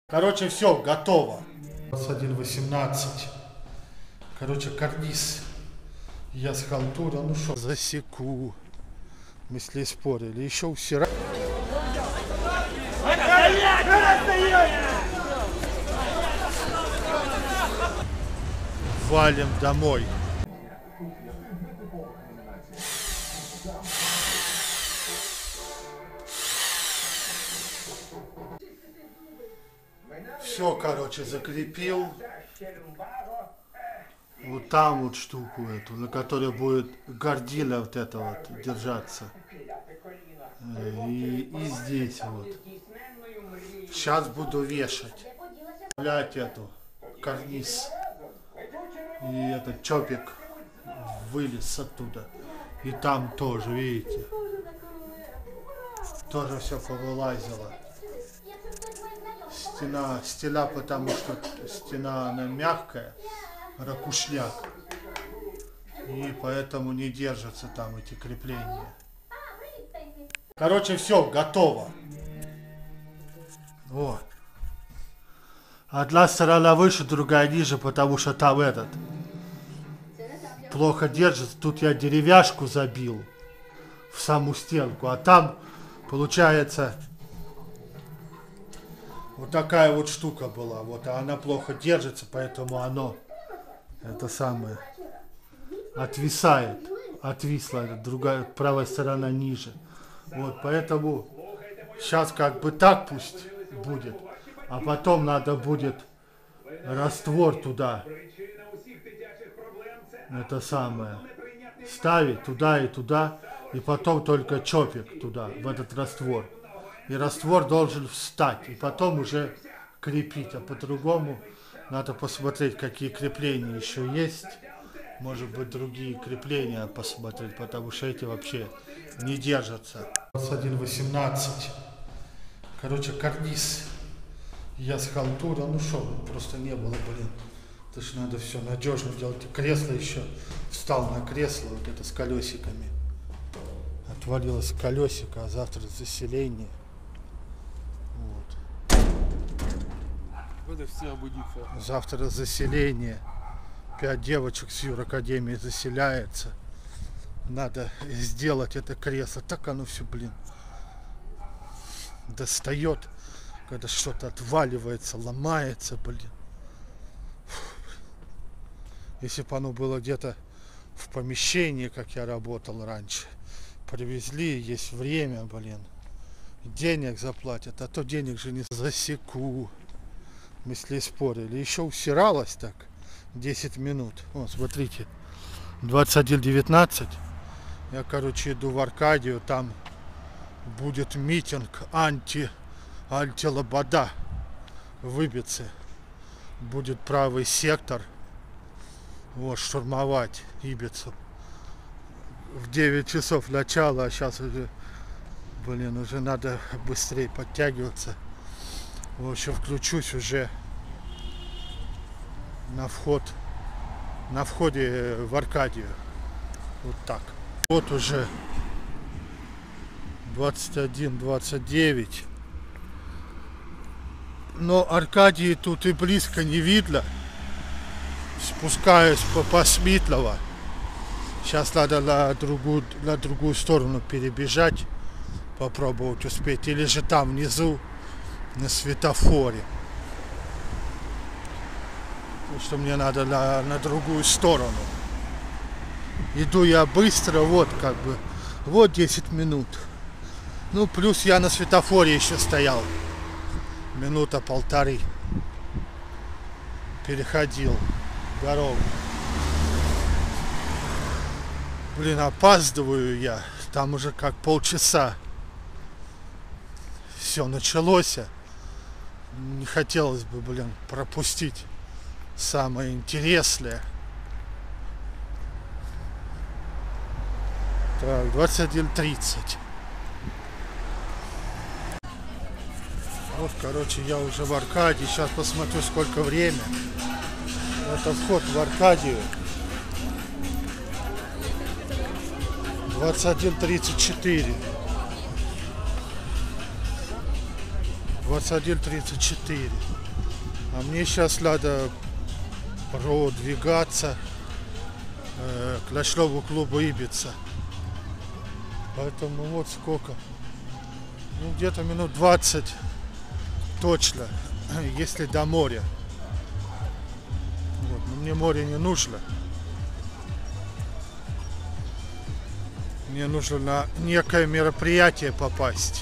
Короче, все, готово. 21:18. Короче, карниз. Я с халтура, ну что, засеку. Мы с ней спорили. Еще усира. Валим домой. Все, короче, закрепил. Вот там вот штуку эту, на которой будет гордиля вот это вот держаться. И здесь вот. Сейчас буду вешать. Вставлять эту карниз. И этот чопик вылез оттуда. И там тоже, видите. Тоже все повылазило. Стена, потому что стена она мягкая, ракушняк. И поэтому не держатся там эти крепления. Короче, все, готово. Вот. Одна сторона выше, другая ниже, потому что там этот плохо держится. Тут я деревяшку забил в саму стенку, а там получается вот такая вот штука была. Вот, а она плохо держится, поэтому оно это самое отвисает. Отвисла, другая правая сторона ниже. Вот, поэтому сейчас как бы так пусть будет, а потом надо будет раствор туда, это самое, ставить туда и туда, и потом только чопик туда, в этот раствор. И раствор должен встать, и потом уже крепить, а по-другому надо посмотреть, какие крепления еще есть. Может быть, другие крепления посмотреть, потому что эти вообще не держатся. 21:18. Короче, карниз. Я с халтура, ну что, просто не было, блин. Это ж надо все надежно делать. И кресло еще. Встал на кресло, вот это с колесиками. Отвалилось колесико, а завтра заселение. Вот. Завтра заселение. 5 девочек с юракадемии заселяется. Надо сделать это кресло. Так оно все, блин, достает, когда что-то отваливается, ломается, блин. Если бы оно было где-то в помещении, как я работал раньше, привезли, есть время, блин, денег заплатят, а то денег же не засеку. Мы с ней спорили. Еще усиралась так 10 минут. Вот, смотрите, 21:19. Я, короче, иду в Аркадию, там будет митинг антилобода в Ибице. Будет правый сектор, вот, штурмовать Ибицу. В 9 часов начала, а сейчас уже, блин, уже надо быстрее подтягиваться. В общем, включусь уже на входе в Аркадию. Вот так. Вот уже 21:29. Но Аркадии тут и близко не видно. Спускаюсь по Смитлова. Сейчас надо на другую сторону перебежать. Попробовать успеть. Или же там внизу на светофоре. Потому что мне надо на другую сторону. Иду я быстро, вот как бы. Вот 10 минут. Ну, плюс я на светофоре еще стоял. Минута полторы. Переходил дорогу. Блин, опаздываю я. Там уже как полчаса. Все началось. Не хотелось бы, блин, пропустить самое интересное. Так, 21:30. Вот, короче, я уже в Аркадии. Сейчас посмотрю, сколько время. Это вход в Аркадию. 21:34. 21:34. А мне сейчас надо продвигаться к ночному клубу Ибица. Поэтому вот сколько. Ну, где-то минут 20 точно, если до моря. Вот. Но мне море не нужно. Мне нужно на некое мероприятие попасть.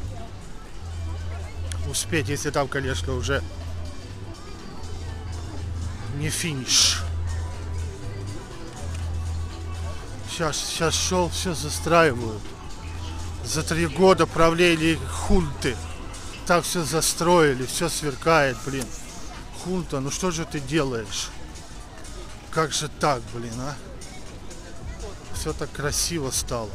Успеть, если там, конечно, уже не финиш. Сейчас шел, все застраивают. За 3 года правления хунты так все застроили, все сверкает, блин. Хунта, ну что же ты делаешь? Как же так, блин, а? Все так красиво стало.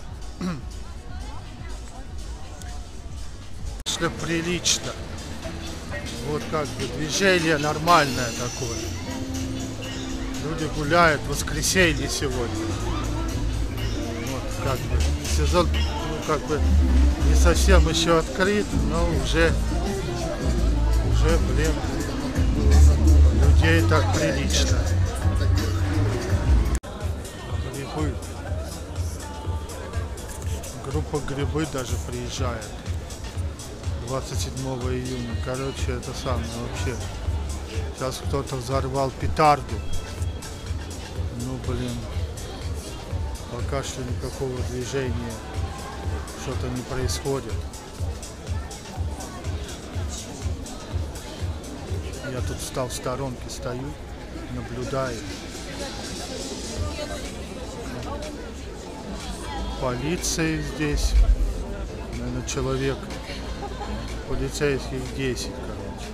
Что прилично. Вот как бы движение нормальное такое. Люди гуляют, воскресенье сегодня. Вот как бы сезон, ну как бы не совсем еще открыт, но уже, блин, людей так прилично. Грибы. Группа «Грибы» даже приезжает 27 июня. Короче, это самое вообще. Сейчас кто-то взорвал петарду. Ну, блин. Пока что никакого движения. Что-то не происходит. Я тут встал в сторонке, стою, наблюдаю. Полиция здесь, наверное, человек, полицейских 10, короче.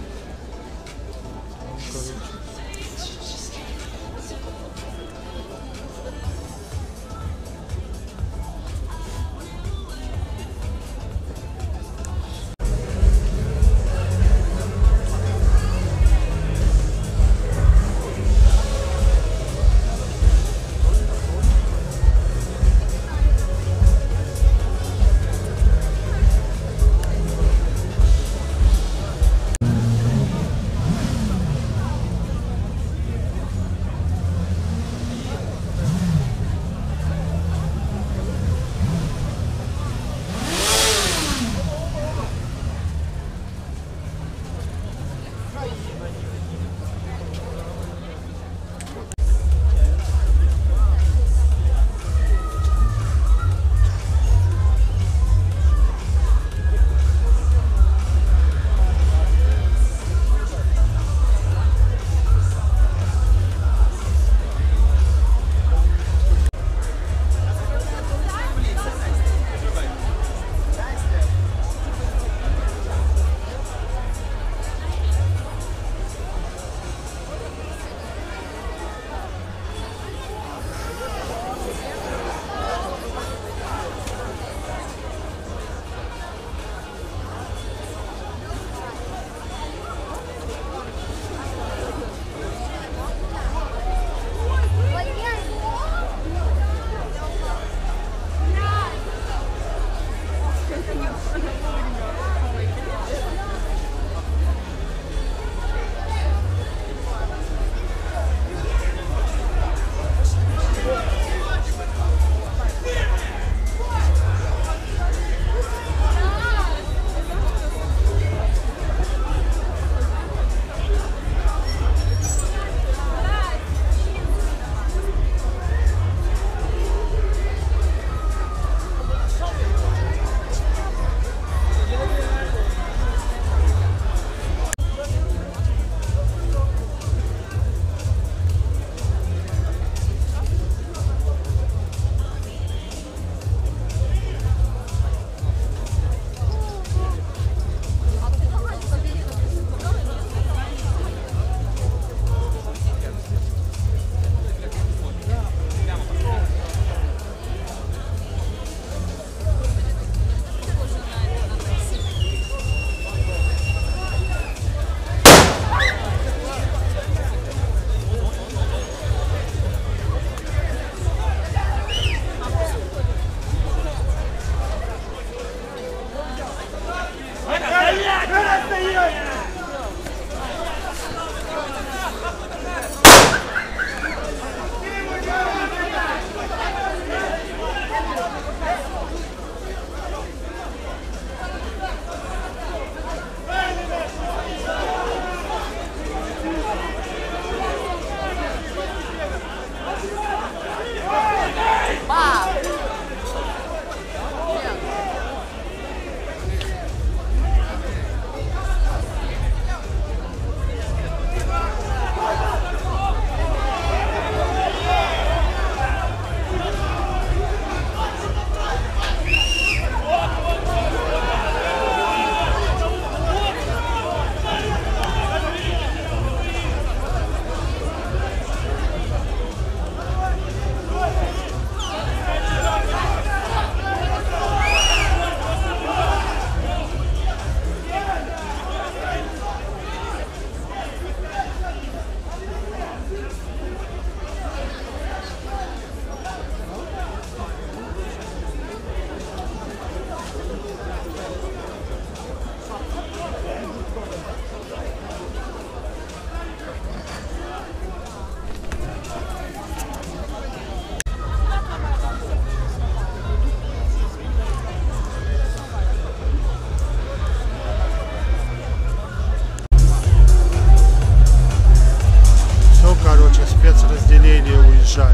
выезжаем.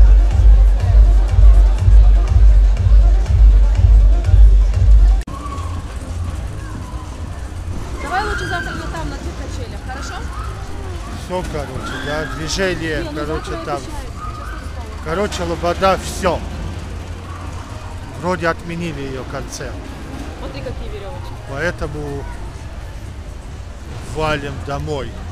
Давай лучше завтра не там, на тех качелях, хорошо? Все, короче, да, движение, Не, ну короче, завтра там. обещают, честное слово. Короче, Лобода, все. Вроде отменили ее концерт. Смотри, какие веревочки. Поэтому валим домой.